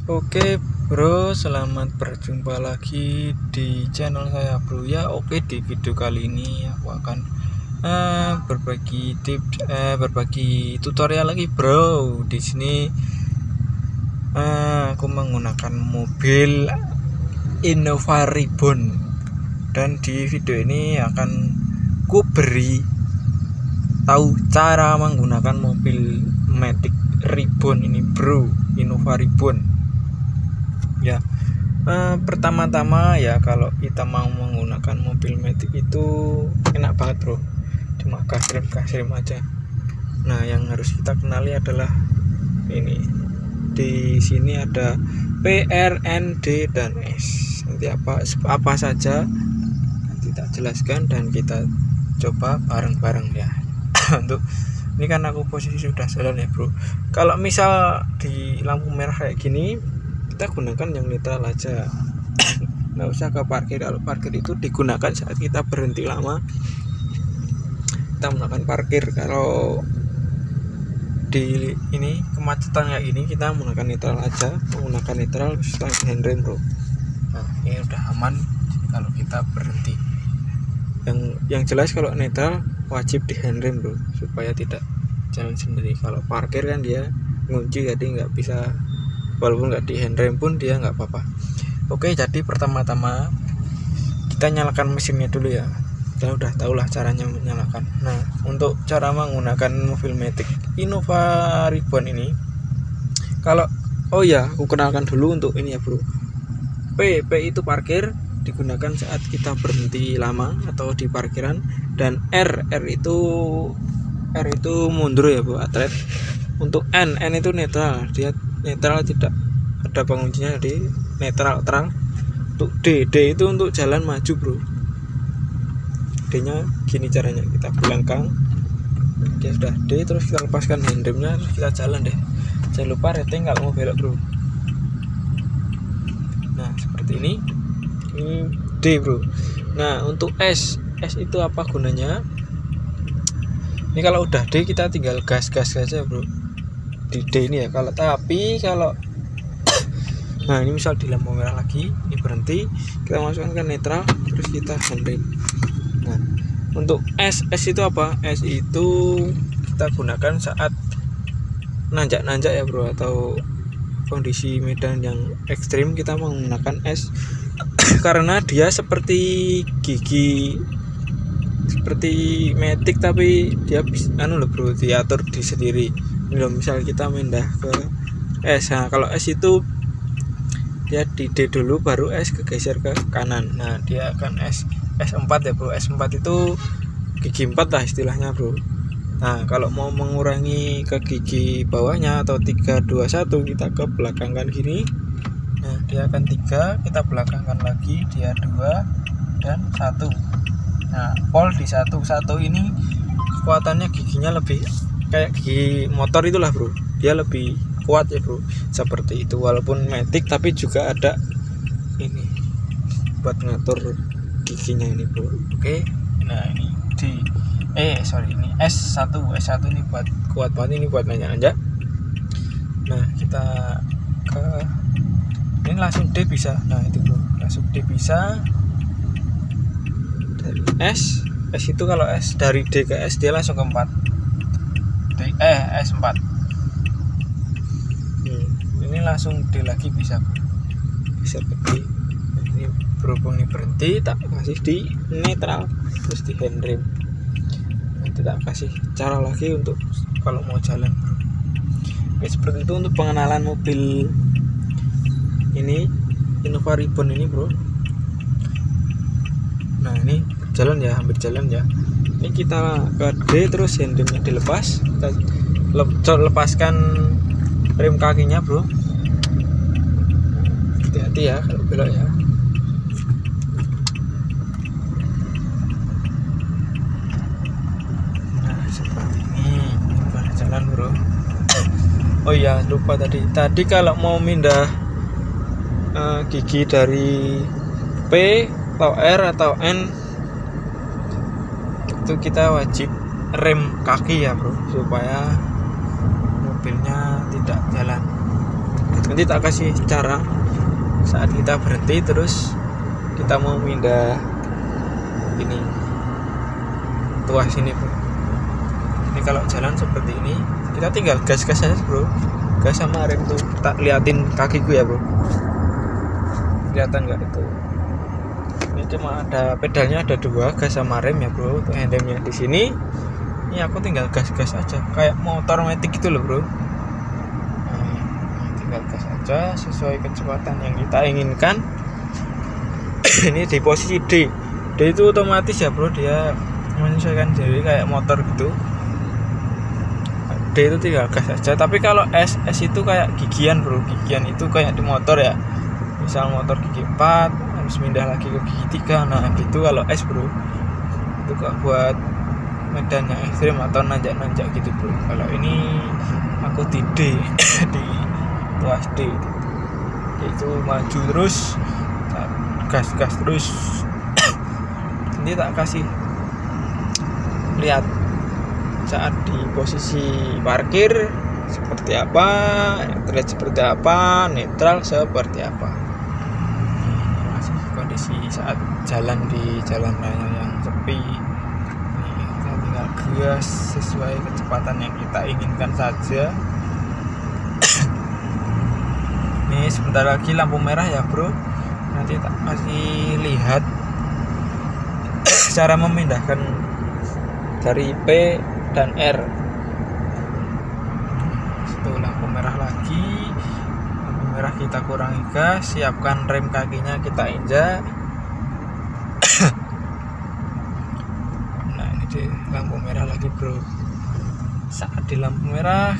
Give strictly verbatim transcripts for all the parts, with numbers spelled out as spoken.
Oke bro, selamat berjumpa lagi di channel saya bro ya. Oke, di video kali ini aku akan uh, berbagi tips, uh, berbagi tutorial lagi bro. Di sini uh, aku menggunakan mobil Innova Ribbon, dan di video ini akan ku beri tahu cara menggunakan mobil Matic Ribbon ini bro, Innova Ribbon. Ya, eh, pertama-tama ya kalau kita mau menggunakan mobil Matic itu enak banget bro, cuma gas rem gas rem aja. Nah, yang harus kita kenali adalah ini. Di sini ada P, R, N, D, dan S. Nanti apa apa saja nanti tak jelaskan dan kita coba bareng-bareng ya. Untuk ini kan aku posisi sudah jalan ya bro. Kalau misal di lampu merah kayak gini, kita gunakan yang netral aja, nggak usah ke parkir. Kalau parkir itu digunakan saat kita berhenti lama, kita menggunakan parkir. Kalau di ini kemacetan kayak ini, kita menggunakan netral aja, menggunakan netral setelah handrem bro. Nah, ini udah aman kalau kita berhenti. Yang yang jelas kalau netral wajib di handrem bro, supaya tidak jalan sendiri. Kalau parkir kan dia ngunci, jadi nggak bisa, walaupun nggak di handrem pun dia nggak apa-apa. Oke, jadi pertama-tama kita nyalakan mesinnya dulu ya. Kita udah tahulah caranya menyalakan. Nah, untuk cara menggunakan mobil Matic Innova Ribbon ini, kalau oh ya aku kenalkan dulu untuk ini ya bro. P P itu parkir, digunakan saat kita berhenti lama atau di parkiran. Dan R R itu R itu mundur ya bro, atlet. Untuk N N itu netral, dia netral, tidak ada penguncinya di netral terang. Untuk D D itu untuk jalan maju bro. D nya gini caranya, kita belakang, dia sudah D, terus kita lepaskan handremnya, terus kita jalan deh. Jangan lupa rating kalau mau belok bro. Nah seperti ini, ini D bro. Nah untuk S S itu apa gunanya? Ini kalau udah D kita tinggal gas-gas saja bro di D ini ya. Kalau tapi kalau nah ini misal di lampu merah lagi, ini berhenti, kita masukkan ke netral, terus kita handbrake. Nah untuk S S itu apa? S itu kita gunakan saat nanjak-nanjak ya bro, atau kondisi medan yang ekstrim, kita menggunakan S karena dia seperti gigi, seperti Matic, tapi dia anu loh bro, diatur di sendiri. Ini loh, misal kita pindah ke S. Nah kalau S itu dia di D dulu, baru S kegeser ke kanan. Nah dia akan S S empat ya bro. S empat itu gigi empat lah istilahnya bro. Nah kalau mau mengurangi ke gigi bawahnya atau tiga dua satu, kita ke belakangkan gini. Nah dia akan tiga, kita belakangkan lagi, dia dua dan satu. Nah pol di satu satu ini kekuatannya giginya lebih kayak gigi motor itulah bro, dia lebih kuat ya bro, seperti itu. Walaupun Matic tapi juga ada ini buat ngatur giginya ini bro. Oke, nah ini di eh sorry ini S satu S satu ini buat kuat banget, ini buat nanjak-nanjak. Nah kita ke ini langsung D bisa. Nah itu bro, langsung D bisa. Dari S S itu kalau S dari D ke S dia langsung ke empat. D, eh S empat. Hmm, ini langsung D lagi bisa bisa pergi. Nah, ini berhubung ini berhenti, tak kasih di netral, terus di handrem. Nanti tak kasih cara lagi untuk kalau mau jalan bro. Oke, seperti itu untuk pengenalan mobil ini Innova Ribbon ini bro. Nah ini jalan ya, hampir jalan ya. Ini kita ke D, terus handremnya dilepas, kita lepaskan rem kakinya bro. Hati-hati ya kalau belok ya. Nah seperti ini, pada jalan bro. Oh iya lupa tadi, tadi kalau mau pindah uh, gigi dari P atau R atau N, itu kita wajib rem kaki ya bro, supaya mobilnya tidak jalan. Nanti tak kasih cara saat kita berhenti terus kita mau pindah ini tuas ini bro. Ini kalau jalan seperti ini kita tinggal gas-gas aja bro, gas sama rem tuh. Tak liatin kakiku ya bro, kelihatan nggak itu? Ini cuma ada pedalnya, ada dua, gas sama rem ya bro. Untuk handlemnya di sini, ini aku tinggal gas-gas aja kayak motor matic gitu loh bro. Tinggal gas aja sesuai kecepatan yang kita inginkan. Ini di posisi D. D itu otomatis ya bro, dia menyesuaikan diri kayak motor gitu. D itu tinggal gas aja. Tapi kalau S, S itu kayak gigian bro. Gigian itu kayak di motor ya. Misal motor gigi empat harus pindah lagi ke gigi tiga. Nah gitu kalau S bro. Itu kok buat medan yang ekstrim atau nanjak-nanjak gitu bro. Kalau ini aku di D, di tuas D, itu maju terus, gas-gas terus. Ini tak kasih lihat saat di posisi parkir seperti apa, terlihat seperti apa, netral seperti apa. Masih kondisi saat jalan di jalan raya yang sepi. Ini kita tinggal gas sesuai kecepatan yang kita inginkan saja. Ini sebentar lagi lampu merah ya bro. Nanti tak kasih lihat cara memindahkan dari P dan R. Itu lampu merah lagi. Lampu merah kita kurangi gas, siapkan rem kakinya kita injak. Nah ini di lampu merah lagi bro. Saat di lampu merah,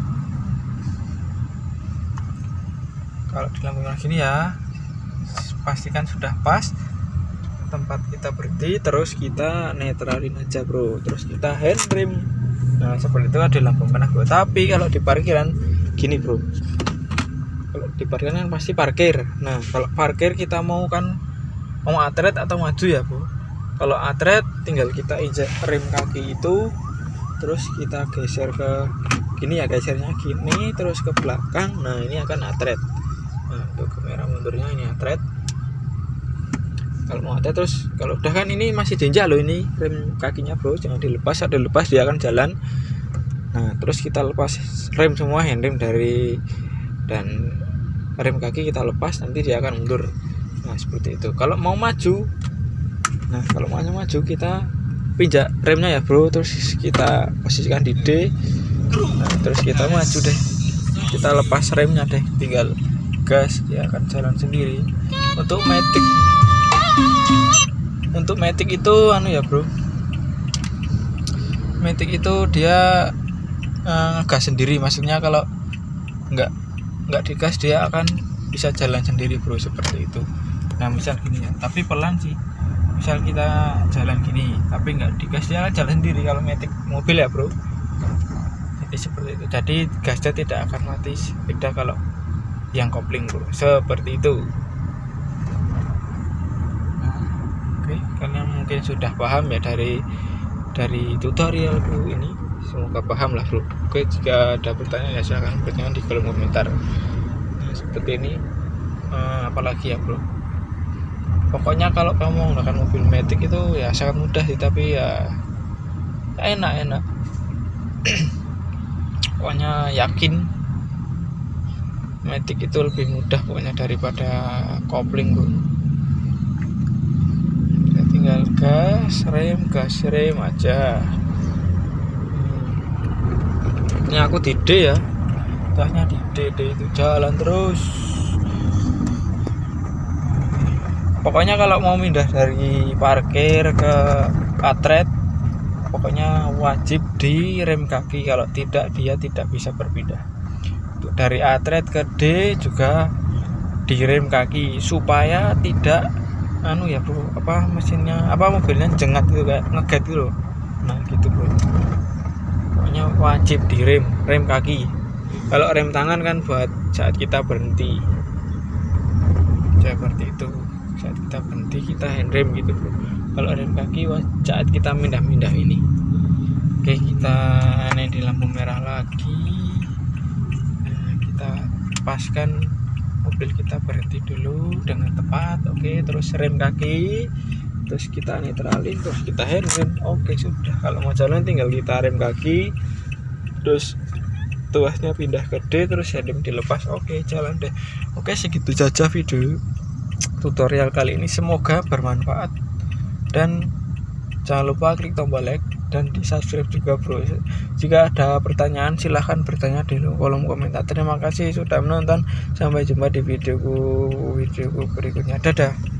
kalau di lampu merah gini ya, pastikan sudah pas tempat kita berhenti, terus kita netralin aja bro, terus kita hand rem. Nah seperti itu ada lampu merah bro. Tapi kalau di parkiran gini bro, kalau di parkiran kan pasti parkir. Nah kalau parkir kita mau kan mau atret atau maju ya bro. Kalau atret tinggal kita injak rem kaki itu, terus kita geser ke gini ya, gesernya gini terus ke belakang. Nah ini akan atret. Nah untuk kamera mundurnya ini atret. Kalau mau atret terus, kalau udah kan ini masih diinjak loh ini rem kakinya bro, jangan dilepas. Ada lepas dia akan jalan. Nah terus kita lepas rem semua, handrem dari dan rem kaki kita lepas, nanti dia akan mundur. Nah seperti itu. Kalau mau maju, nah kalau mau maju kita pinjak remnya ya bro, terus kita posisikan di D. Nah, terus kita maju deh, kita lepas remnya deh, tinggal gas, dia akan jalan sendiri. Untuk matic, untuk matic itu anu ya bro, matic itu dia uh, gas sendiri, maksudnya kalau nggak nggak digas dia akan bisa jalan sendiri bro, seperti itu. Nah misal gini ya, tapi pelan sih. Misal kita jalan gini tapi nggak digas, dia akan jalan sendiri kalau matic mobil ya bro. Jadi seperti itu, jadi gasnya tidak akan mati, beda kalau yang kopling bro, seperti itu. Nah, oke, kalian mungkin sudah paham ya dari dari tutorialku ini, semoga paham lah bro. Oke, jika ada pertanyaan ya silahkan bertanya di kolom komentar. Nah, seperti ini, uh, apalagi ya bro, pokoknya kalau kamu menggunakan mobil matic itu ya sangat mudah sih, tapi ya enak-enak. Pokoknya yakin matic itu lebih mudah pokoknya daripada kopling bro. Kita tinggal gas rem, gas rem aja. Ini aku di D ya, gasnya di D, D itu jalan terus. Pokoknya kalau mau pindah dari parkir ke atret, pokoknya wajib di rem kaki, kalau tidak dia tidak bisa berpindah. Untuk dari atret ke D juga di rem kaki, supaya tidak anu ya bro, apa mesinnya, apa mobilnya jengat gitu, kayak ngegat gitu loh. Nah gitu bro, pokoknya wajib di rem, rem kaki. Kalau rem tangan kan buat saat kita berhenti, seperti itu. Saat kita berhenti kita handrem gitu bro. Kalau rem kaki saat kita pindah-pindah ini. Oke, kita ini di lampu merah lagi. Nah, kita paskan mobil kita berhenti dulu dengan tepat. Oke, terus rem kaki, terus kita netralin, terus kita handbrake. Oke, sudah. Kalau mau jalan tinggal kita rem kaki, terus tuasnya pindah ke D, terus handbrake dilepas. Oke, jalan deh. Oke, segitu saja video tutorial kali ini, semoga bermanfaat, dan jangan lupa klik tombol like dan di subscribe juga bro. Jika ada pertanyaan silahkan bertanya di kolom komentar. Terima kasih sudah menonton, sampai jumpa di videoku videoku berikutnya. Dadah.